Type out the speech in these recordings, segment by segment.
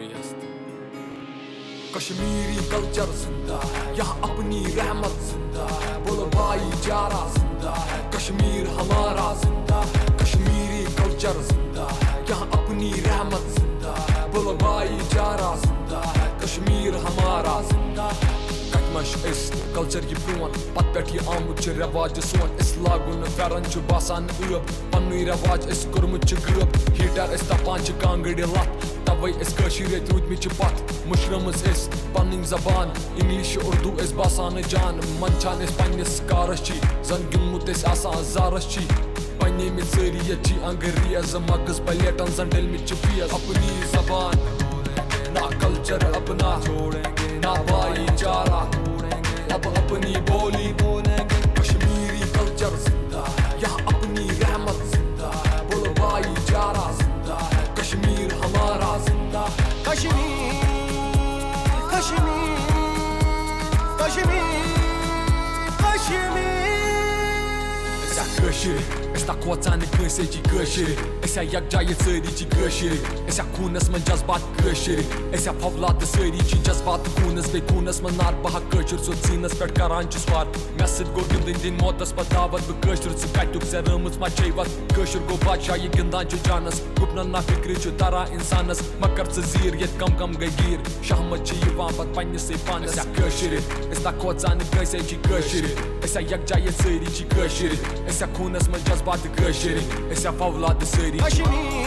نہیں ہست کشمیری کلچر زندہ ہے یہاں اپنی رحمت زندہ ہے بولو بھائی چارہ زندہ ہے کشمیر ہمارا زندہ ہے کشمیری کلچر زندہ ہے یہاں اپنی رحمت زندہ ہے بولو بھائی چارہ زندہ ہے کشمیر ہمارا زندہ ہے کٹمش اس کلچر یہ پرون پت پہ یہ آمت رواج سون اس لاگن پھرن باسان عب پن رواج اس کورمت غب ہیٹر اس تپان کانگڑ لت توے اس روٗدمٕتۍ چھِ پتھ مشرمٕژ أسۍ پنٕنۍ زبان انگلش اردو أسۍ باسان جان منٛدچھان أسۍ پننِس کارس چی زن گِنٛدمُت أسۍ آسان زارس چی بنیمٕتۍ سٲری ییٚتہِ چھِ انگریز مغز پلیٹن زن ڈٔلمٕتۍ چھِ فیض اپنی زبان نہ کلچر اپنا نہ بھائی چارہ اب اپنی بولی کشمیری کلچر زندہ ہے یہاں اپنی رحمت زندہ ہے بولو بھائی چارہ زندہ ہے کشمیر ہمارا زندہ ہے کشمیر کشمیر کشمیر کشمیر أسۍ تا کھوژان نہٕ کٲنٛسے چی کٲشِر أسۍ یکجا ییٚتہِ سٲری چھِ کٲشِر أسۍ خوٗنس منٛز جذبات کٲشِر أسۍ فولاد سٲری چھِ جذبات خوٗنس بیٚیہِ خوٗنس منٛز نار بہا کٲشُر ژٕ سیٖنس پٮ۪ٹھ کران چھُس وار مےٚ سۭتۍ گوٚو گِنٛدٕنۍ دِنۍ موتس پتہٕ دعوت بہٕ کٲشُر ژٕ کتیُک ژےٚ رٲمٕژ ما چھے وتھ کٲشُر گوٚو بادشاہ یہِ گِنٛدان چھُ جانس گُپنن نا فِکرِ چھُ تران انسانس مگر ژٕ زیٖر ییٚتہِ کم گٔے گیٖر شہمت چھِ یِوان پتہٕ پننِسٕے پانس کٲشِر أسۍ تا کھوژان نہٕ کٲنٛسے چھِ کٲشِر أسۍ یکجا ییٚتہِ سٲری چھِ کٲشِر أسۍ خوٗنس منٛز جذبات کٲشِر أسۍ فولاد سٲری کشمیر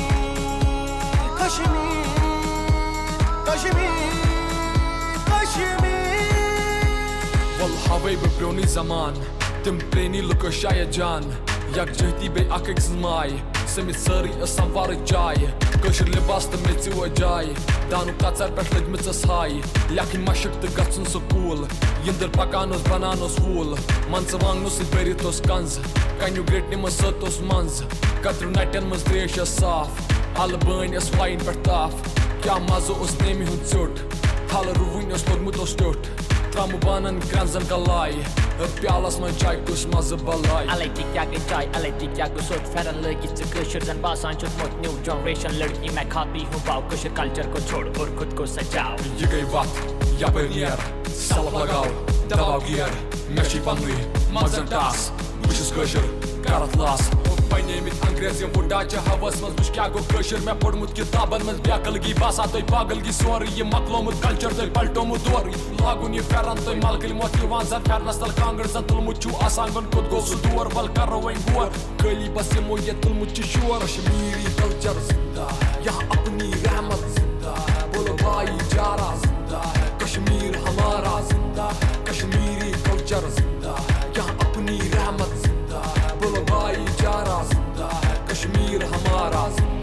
کشمیر کشمیر کشمیر ول ہاوے بہٕ پرٛونُے زمان تِم پرٛٲنی لُکھ ٲسۍ شاید جان یکجہتی بیٚیہِ اکھ أکۍ سٕنٛز ماے سٔمِتھ سٲرٕے ٲس سموارٕچ جاے کٲشُر لباس تہٕ میٚژِ وٲج جاے دانُک کژر پٮ۪ٹھ لٔجمٕژ ہاے لیکھٕنۍ مشق تہٕ گژھُن سکوٗل یِنٛدٕر پکان اوس بنان اوس ووٗل منٛزٕ وانٛگنو سۭتۍ بٔرِتھ اوس کنٛز کنیُک گرٛٹنہِ منٛز سٔت اوس منٛز کترِو نٹٮ۪ن منٛز تریش ٲس صاف الہٕ بٲنۍ ٲس وایِن پٮ۪ٹھ تاپھ کیٛاہ مزٕ اوس نیمہِ ہُنٛد ژیوٚٹ تھلہٕ رُوٕنۍ اوس کوٚرمُت اوس ٹیوٚٹھ ترٛامہٕ بانن کرٛنٛزن کلاے پیالس منٛز چاے کُس مزٕ بلاے الے تہِ کیٛاہ گٔے چاے الے تہِ کیٛاہ گوٚو سوٚت پھٮ۪رن لٲگِتھ ژٕ کٲشُر زن باسان چھُکھ نیو جنریشن لڑکی میں کھاتی ہوں پاو کٲشُر کلچر کو چھوڑ اور خود کو سجاو یہِ گٔے وتھ یپٲرۍ نیر سلف لگاو دباو گیر مےٚ چھُے پننُے مغزن ٹاس بہٕ چھُس کٲشُر کرتھ لاس بنیمٕتۍ انگریز یِم وُڈاچہِ ہوہس منٛز وٕچھ کیٛاہ گوٚو کٲشُر مےٚ پوٚرمُت کِتابن منٛز بیقلگی باسان تۄہہِ پاگلگی سورُے یہِ مۄکلومُت کلچر تۄہہِ پلٹومُت دورٕے لاگُن یہِ پھٮ۪رن تۄہہِ ملکٕلۍ موت یِوان زن پھٮ۪رنس تل کانٛگٕر زن تُلمُت چھُو آسان وۄنۍ کوٚت گوٚو سُہ دور ول کرو وۄنۍ غور خٲلی بس یِمو ییٚتہِ تُلمُت چھُ شور کشمیری کلچر زندہ ہے یہاں اپنی رحمت زندہ ہے بولو بھائی چارہ زندہ ہے کشمیر ہمارا زندہ ہے کشمیری کلچر زندہ ہے یہاں اپنی رحمت زندہ ہے بولو بھائی چارہ زندہ ہے کشمیر ہمارا زندہ